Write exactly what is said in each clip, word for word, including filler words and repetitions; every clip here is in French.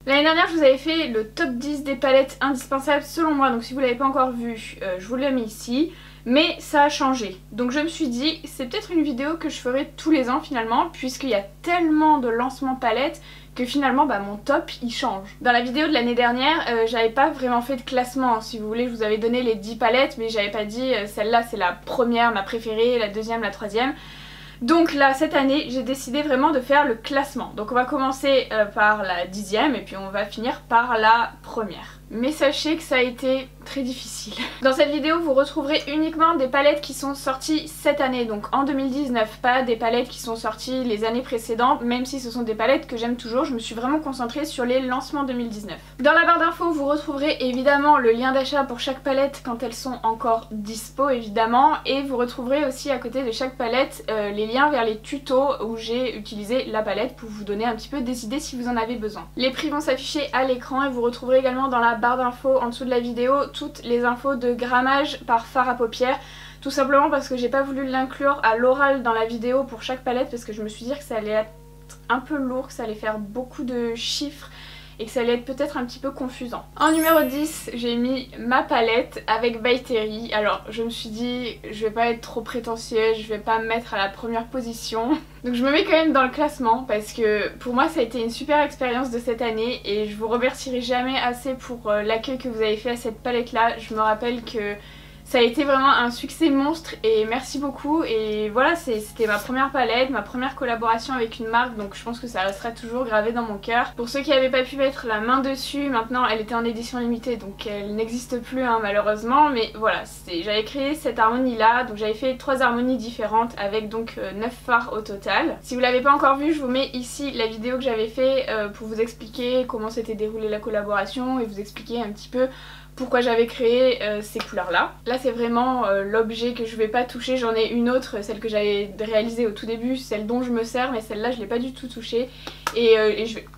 L'année dernière je vous avais fait le top dix des palettes indispensables selon moi, donc si vous l'avez pas encore vu, euh, je vous l'ai mis ici. Mais ça a changé, donc je me suis dit c'est peut-être une vidéo que je ferai tous les ans finalement, puisqu'il y a tellement de lancements palettes que finalement bah, mon top il change. Dans la vidéo de l'année dernière, euh, j'avais pas vraiment fait de classement, si vous voulez je vous avais donné les dix palettes, mais j'avais pas dit euh, celle-là c'est la première, ma préférée, la deuxième, la troisième. Donc là cette année j'ai décidé vraiment de faire le classement. Donc on va commencer euh, par la dixième et puis on va finir par la première. Mais sachez que ça a été très difficile. Dans cette vidéo vous retrouverez uniquement des palettes qui sont sorties cette année, donc en deux mille dix-neuf, pas des palettes qui sont sorties les années précédentes, même si ce sont des palettes que j'aime toujours. Je me suis vraiment concentrée sur les lancements deux mille dix-neuf. Dans la barre d'infos vous retrouverez évidemment le lien d'achat pour chaque palette quand elles sont encore dispo évidemment, et vous retrouverez aussi à côté de chaque palette euh, les liens vers les tutos où j'ai utilisé la palette pour vous donner un petit peu des idées si vous en avez besoin. Les prix vont s'afficher à l'écran et vous retrouverez également dans la barre d'infos en dessous de la vidéo toutes les infos de grammage par fard à paupières, tout simplement parce que j'ai pas voulu l'inclure à l'oral dans la vidéo pour chaque palette parce que je me suis dit que ça allait être un peu lourd, que ça allait faire beaucoup de chiffres et que ça allait être peut-être un petit peu confusant. En numéro dix, j'ai mis ma palette avec By Terry. Alors je me suis dit, je vais pas être trop prétentieuse, je vais pas me mettre à la première position. Donc je me mets quand même dans le classement parce que pour moi ça a été une super expérience de cette année et je vous remercierai jamais assez pour l'accueil que vous avez fait à cette palette là. Je me rappelle que ça a été vraiment un succès monstre et merci beaucoup, et voilà, c'était ma première palette, ma première collaboration avec une marque, donc je pense que ça restera toujours gravé dans mon cœur. Pour ceux qui n'avaient pas pu mettre la main dessus, maintenant elle était en édition limitée donc elle n'existe plus hein, malheureusement, mais voilà, j'avais créé cette harmonie là, donc j'avais fait trois harmonies différentes avec donc euh, neuf fards au total. Si vous l'avez pas encore vu, je vous mets ici la vidéo que j'avais fait euh, pour vous expliquer comment s'était déroulée la collaboration et vous expliquer un petit peu pourquoi j'avais créé euh, ces couleurs là. Là c'est vraiment euh, l'objet que je vais pas toucher, j'en ai une autre, celle que j'avais réalisée au tout début, celle dont je me sers, mais celle-là je l'ai pas du tout touchée et, euh, et je vais...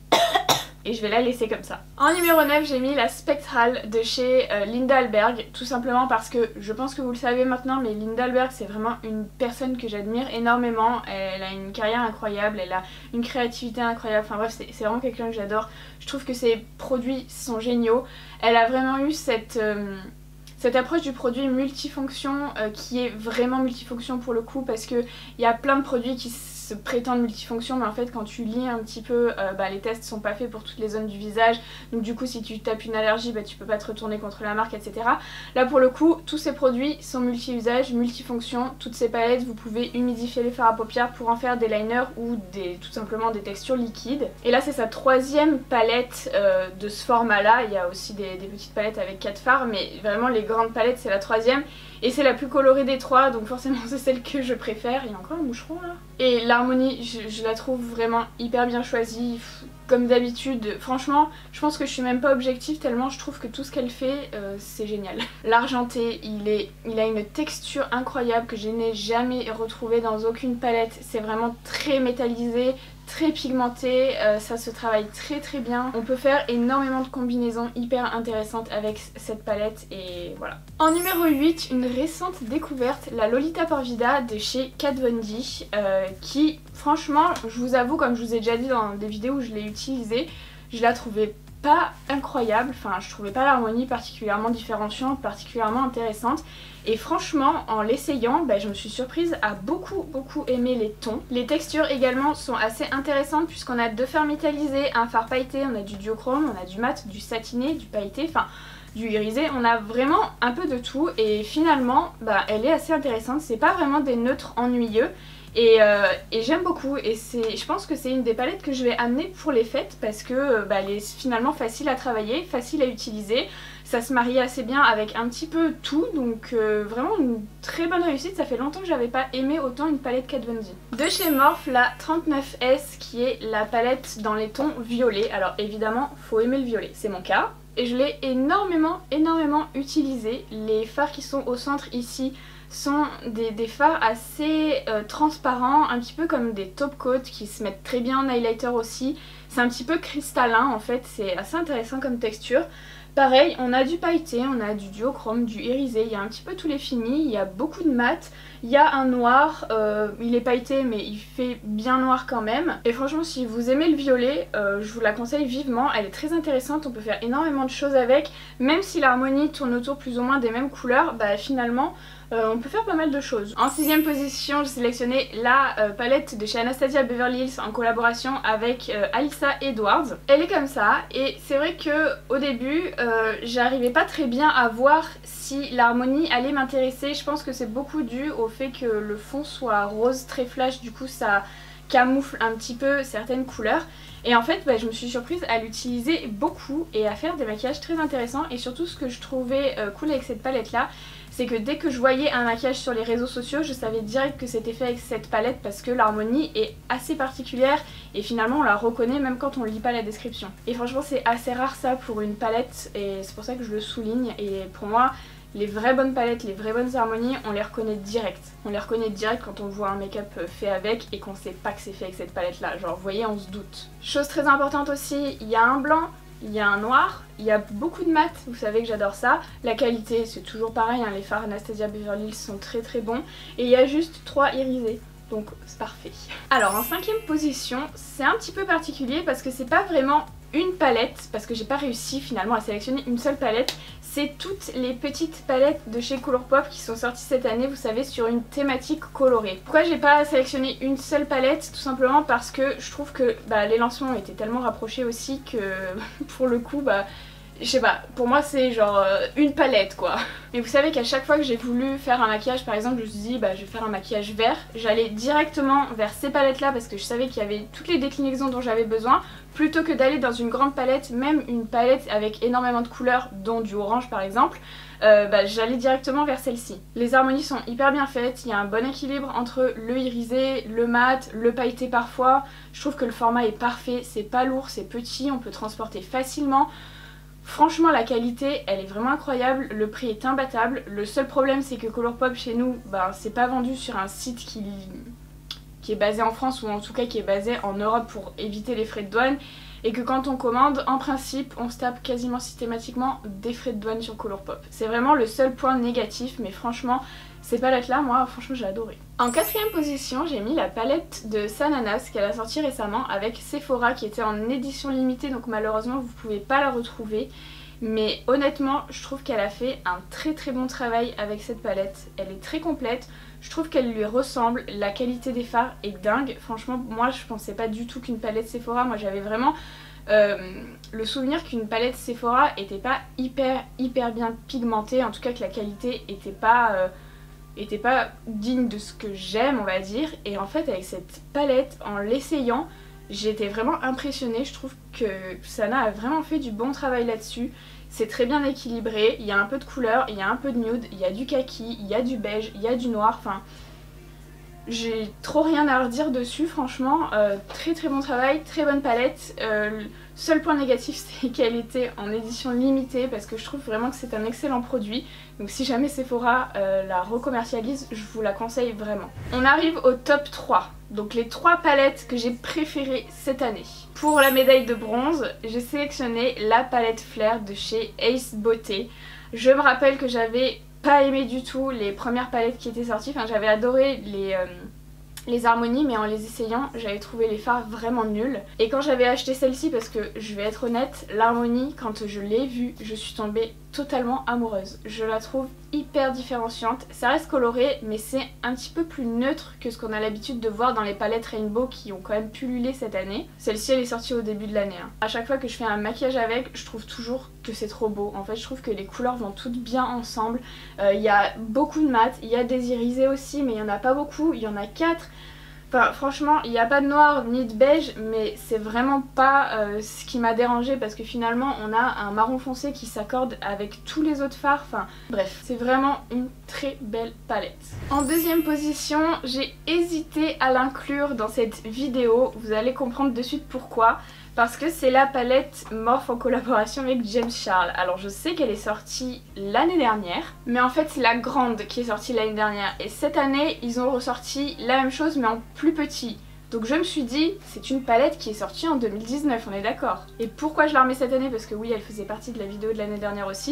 et je vais la laisser comme ça. En numéro neuf j'ai mis la Spectrale de chez euh, Linda Alberg, tout simplement parce que je pense que vous le savez maintenant, mais Linda Alberg c'est vraiment une personne que j'admire énormément. Elle a une carrière incroyable, elle a une créativité incroyable, enfin bref c'est vraiment quelqu'un que j'adore. Je trouve que ses produits sont géniaux. Elle a vraiment eu cette... Euh, cette approche du produit multifonction euh, qui est vraiment multifonction pour le coup, parce qu'il y a plein de produits qui se prétendent multifonction mais en fait quand tu lis un petit peu euh, bah, les tests sont pas faits pour toutes les zones du visage, donc du coup si tu tapes une allergie bah, tu peux pas te retourner contre la marque, etc. Là pour le coup tous ces produits sont multi-usages, multifonction, toutes ces palettes vous pouvez humidifier les fards à paupières pour en faire des liners ou des, tout simplement des textures liquides. Et là c'est sa troisième palette euh, de ce format là, il y a aussi des, des petites palettes avec quatre fards mais vraiment les grandes palettes c'est la troisième et c'est la plus colorée des trois, donc forcément c'est celle que je préfère. Il y a encore un moucheron là. Et l'harmonie je, je la trouve vraiment hyper bien choisie comme d'habitude. Franchement je pense que je suis même pas objective tellement je trouve que tout ce qu'elle fait euh, c'est génial. L'argenté il, est, il a une texture incroyable que je n'ai jamais retrouvée dans aucune palette, c'est vraiment très métallisé, très pigmenté, euh, ça se travaille très très bien. On peut faire énormément de combinaisons hyper intéressantes avec cette palette et voilà. En numéro huit, une récente découverte, la Lolita Porvida de chez Kat Von D euh, qui franchement, je vous avoue, comme je vous ai déjà dit dans des vidéos où je l'ai utilisée, je la trouvais pas incroyable, enfin je trouvais pas l'harmonie particulièrement différenciante, particulièrement intéressante. Et franchement en l'essayant bah, je me suis surprise à beaucoup beaucoup aimer les tons. Les textures également sont assez intéressantes puisqu'on a deux fards métallisés, un fard pailleté, on a du duochrome, on a du mat, du satiné, du pailleté, enfin du irisé, on a vraiment un peu de tout et finalement bah, elle est assez intéressante, c'est pas vraiment des neutres ennuyeux. Et, euh, et j'aime beaucoup et je pense que c'est une des palettes que je vais amener pour les fêtes parce que bah, elle est finalement facile à travailler, facile à utiliser, ça se marie assez bien avec un petit peu tout, donc euh, vraiment une très bonne réussite. Ça fait longtemps que j'avais pas aimé autant une palette Kat Von D. De chez Morphe, la trente-neuf S qui est la palette dans les tons violets. Alors évidemment faut aimer le violet, c'est mon cas. Et je l'ai énormément énormément utilisée. Les fards qui sont au centre ici sont des, des fards assez euh, transparents, un petit peu comme des top coats qui se mettent très bien en highlighter aussi. C'est un petit peu cristallin en fait, c'est assez intéressant comme texture. Pareil, on a du pailleté, on a du duochrome, du irisé, il y a un petit peu tous les finis, il y a beaucoup de mat Il y a un noir, euh, il est pailleté mais il fait bien noir quand même. Et franchement si vous aimez le violet, euh, je vous la conseille vivement, elle est très intéressante, on peut faire énormément de choses avec. Même si l'harmonie tourne autour plus ou moins des mêmes couleurs, bah finalement euh, on peut faire pas mal de choses. En sixième position j'ai sélectionné la euh, palette de chez Anastasia Beverly Hills en collaboration avec euh, Alyssa Edwards. Elle est comme ça et c'est vrai que au début euh, j'arrivais pas très bien à voir si l'harmonie allait m'intéresser. Je pense que c'est beaucoup dû au fait que le fond soit rose très flash, du coup ça camoufle un petit peu certaines couleurs. Et en fait bah, je me suis surprise à l'utiliser beaucoup et à faire des maquillages très intéressants. Et surtout ce que je trouvais euh, cool avec cette palette là, c'est que dès que je voyais un maquillage sur les réseaux sociaux, je savais direct que c'était fait avec cette palette parce que l'harmonie est assez particulière et finalement on la reconnaît même quand on lit pas la description. Et franchement c'est assez rare ça pour une palette et c'est pour ça que je le souligne. Et pour moi les vraies bonnes palettes, les vraies bonnes harmonies, on les reconnaît direct. On les reconnaît direct quand on voit un make-up fait avec et qu'on sait pas que c'est fait avec cette palette là. Genre vous voyez, on se doute. Chose très importante aussi, il y a un blanc, il y a un noir, il y a beaucoup de mat, vous savez que j'adore ça. La qualité c'est toujours pareil, hein, les fards Anastasia Beverly Hills sont très très bons. Et il y a juste trois irisés, donc c'est parfait. Alors en cinquième position, c'est un petit peu particulier parce que c'est pas vraiment une palette, parce que j'ai pas réussi finalement à sélectionner une seule palette. C'est toutes les petites palettes de chez Colourpop qui sont sorties cette année, vous savez, sur une thématique colorée. Pourquoi j'ai pas sélectionné une seule palette? Tout simplement parce que je trouve que bah, les lancements étaient tellement rapprochés aussi que pour le coup, bah, je sais pas, pour moi c'est genre euh, une palette quoi. Mais vous savez qu'à chaque fois que j'ai voulu faire un maquillage, par exemple je me suis dit bah je vais faire un maquillage vert, j'allais directement vers ces palettes là parce que je savais qu'il y avait toutes les déclinaisons dont j'avais besoin, plutôt que d'aller dans une grande palette, même une palette avec énormément de couleurs, dont du orange par exemple. Euh, bah, j'allais directement vers celle-ci. Les harmonies sont hyper bien faites, il y a un bon équilibre entre le irisé, le mat, le pailleté parfois. Je trouve que le format est parfait, c'est pas lourd, c'est petit, on peut transporter facilement. Franchement la qualité elle est vraiment incroyable, le prix est imbattable. Le seul problème c'est que Colourpop chez nous, bah, c'est pas vendu sur un site qui, qui est basé en France ou en tout cas qui est basé en Europe pour éviter les frais de douane. Et que quand on commande, en principe, on se tape quasiment systématiquement des frais de douane sur Colourpop. C'est vraiment le seul point négatif, mais franchement, ces palettes-là, moi, franchement, j'ai adoré. En quatrième position, j'ai mis la palette de Sananas qu'elle a sortie récemment avec Sephora qui était en édition limitée, donc malheureusement, vous pouvez pas la retrouver. Mais honnêtement, je trouve qu'elle a fait un très très bon travail avec cette palette. Elle est très complète, je trouve qu'elle lui ressemble, la qualité des fards est dingue. Franchement, moi je pensais pas du tout qu'une palette Sephora, moi j'avais vraiment euh, le souvenir qu'une palette Sephora était pas hyper hyper bien pigmentée, en tout cas que la qualité était pas, euh, était pas digne de ce que j'aime on va dire. Et en fait avec cette palette, en l'essayant, j'étais vraiment impressionnée. Je trouve que Sana a vraiment fait du bon travail là-dessus. C'est très bien équilibré, il y a un peu de couleur, il y a un peu de nude, il y a du kaki, il y a du beige, il y a du noir, enfin... J'ai trop rien à redire dessus franchement, euh, très très bon travail, très bonne palette. Euh, le seul point négatif c'est qu'elle était en édition limitée parce que je trouve vraiment que c'est un excellent produit. Donc si jamais Sephora euh, la recommercialise, je vous la conseille vraiment. On arrive au top trois, donc les trois palettes que j'ai préférées cette année. Pour la médaille de bronze, j'ai sélectionné la palette Flair de chez Ace Beauté. Je me rappelle que j'avais pas aimé du tout les premières palettes qui étaient sorties, enfin j'avais adoré les, euh, les harmonies mais en les essayant j'avais trouvé les fards vraiment nuls. Et quand j'avais acheté celle-ci, parce que je vais être honnête, l'harmonie quand je l'ai vue je suis tombée totalement amoureuse. Je la trouve hyper différenciante, ça reste coloré mais c'est un petit peu plus neutre que ce qu'on a l'habitude de voir dans les palettes Rainbow qui ont quand même pullulé cette année. Celle-ci elle est sortie au début de l'année. Hein. À chaque fois que je fais un maquillage avec, je trouve toujours que c'est trop beau. En fait je trouve que les couleurs vont toutes bien ensemble. Il euh, y a beaucoup de mat, il y a des irisés aussi mais il n'y en a pas beaucoup, il y en a quatre. Enfin franchement il n'y a pas de noir ni de beige mais c'est vraiment pas euh, ce qui m'a dérangé parce que finalement on a un marron foncé qui s'accorde avec tous les autres fards, enfin bref c'est vraiment une très belle palette. En deuxième position j'ai hésité à l'inclure dans cette vidéo, vous allez comprendre de suite pourquoi. Parce que c'est la palette Morphe en collaboration avec James Charles. Alors je sais qu'elle est sortie l'année dernière, mais en fait c'est la grande qui est sortie l'année dernière. Et cette année ils ont ressorti la même chose mais en plus petit. Donc je me suis dit, c'est une palette qui est sortie en deux mille dix-neuf, on est d'accord. Et pourquoi je la remets cette année? Parce que oui, elle faisait partie de la vidéo de l'année dernière aussi.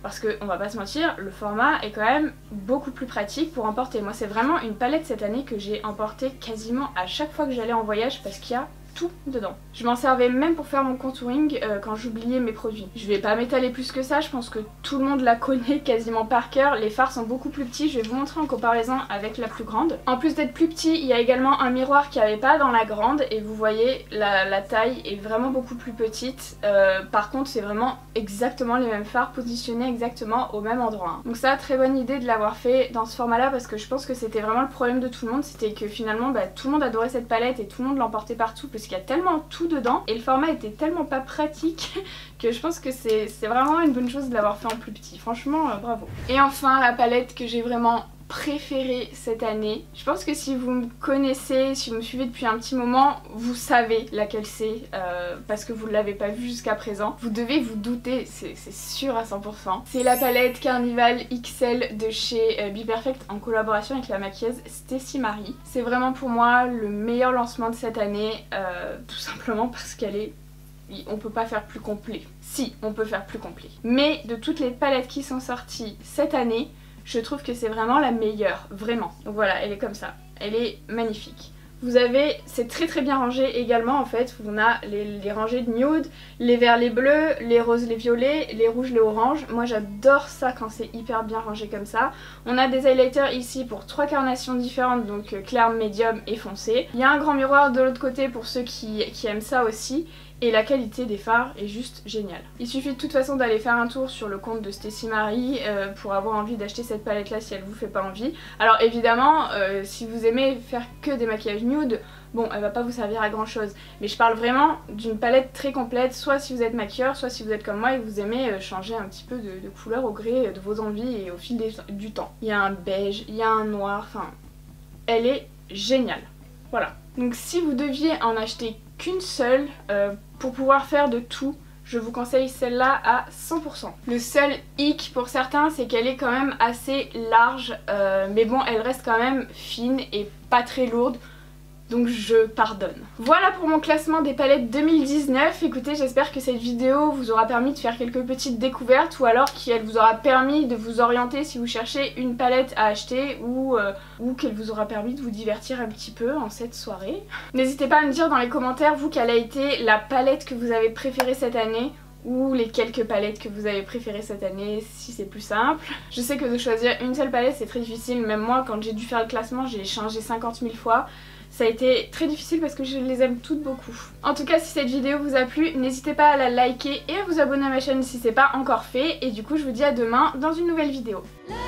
parce que on va pas se mentir, le format est quand même beaucoup plus pratique pour emporter. Moi c'est vraiment une palette cette année que j'ai emportée quasiment à chaque fois que j'allais en voyage parce qu'il y a tout dedans. Je m'en servais même pour faire mon contouring euh, quand j'oubliais mes produits. Je vais pas m'étaler plus que ça, je pense que tout le monde la connaît quasiment par cœur. Les fards sont beaucoup plus petits, je vais vous montrer en comparaison avec la plus grande. En plus d'être plus petit, il y a également un miroir qu'il n'y avait pas dans la grande et vous voyez la, la taille est vraiment beaucoup plus petite. Euh, par contre c'est vraiment exactement les mêmes fards positionnés exactement au même endroit. Hein. Donc ça, très bonne idée de l'avoir fait dans ce format là parce que je pense que c'était vraiment le problème de tout le monde, c'était que finalement bah, tout le monde adorait cette palette et tout le monde l'emportait partout parce qu'il y a tellement tout dedans et le format était tellement pas pratique que je pense que c'est vraiment une bonne chose de l'avoir fait en plus petit. Franchement, euh, bravo. Et enfin, la palette que j'ai vraiment préférée cette année. Je pense que si vous me connaissez, si vous me suivez depuis un petit moment, vous savez laquelle c'est euh, parce que vous ne l'avez pas vue jusqu'à présent. Vous devez vous douter, c'est sûr à cent pour cent. C'est la palette Carnival X L de chez euh, Be Perfect en collaboration avec la maquilleuse Stécie Marie. C'est vraiment pour moi le meilleur lancement de cette année, euh, tout simplement parce qu'elle est... on peut pas faire plus complet. Si, on peut faire plus complet. Mais de toutes les palettes qui sont sorties cette année, je trouve que c'est vraiment la meilleure, vraiment. Donc voilà, elle est comme ça, elle est magnifique. Vous avez, c'est très très bien rangé également en fait, on a les, les rangées de nude, les verts, les bleus, les roses, les violets, les rouges, les oranges. Moi j'adore ça quand c'est hyper bien rangé comme ça. On a des highlighters ici pour trois carnations différentes, donc clair, médium et foncé. Il y a un grand miroir de l'autre côté pour ceux qui, qui aiment ça aussi. Et la qualité des fards est juste géniale. Il suffit de toute façon d'aller faire un tour sur le compte de Stécie Marie euh, pour avoir envie d'acheter cette palette là si elle vous fait pas envie. Alors évidemment, euh, si vous aimez faire que des maquillages nude, bon elle va pas vous servir à grand chose. Mais je parle vraiment d'une palette très complète, soit si vous êtes maquilleur, soit si vous êtes comme moi et que vous aimez euh, changer un petit peu de, de couleur au gré de vos envies et au fil des, du temps. Il y a un beige, il y a un noir, enfin elle est géniale. Voilà. Donc si vous deviez en acheter qu'une seule euh, pour pouvoir faire de tout, je vous conseille celle-là à cent pour cent. Le seul hic pour certains, c'est qu'elle est quand même assez large, euh, mais bon, elle reste quand même fine et pas très lourde. Donc je pardonne. Voilà pour mon classement des palettes deux mille dix-neuf. Écoutez, j'espère que cette vidéo vous aura permis de faire quelques petites découvertes ou alors qu'elle vous aura permis de vous orienter si vous cherchez une palette à acheter ou, euh, ou qu'elle vous aura permis de vous divertir un petit peu en cette soirée. N'hésitez pas à me dire dans les commentaires, vous, quelle a été la palette que vous avez préférée cette année ou les quelques palettes que vous avez préférées cette année si c'est plus simple. Je sais que de choisir une seule palette c'est très difficile, même moi quand j'ai dû faire le classement j'ai changé cinquante mille fois. Ça a été très difficile parce que je les aime toutes beaucoup. En tout cas, si cette vidéo vous a plu, n'hésitez pas à la liker et à vous abonner à ma chaîne si c'est pas encore fait. Et du coup, je vous dis à demain dans une nouvelle vidéo.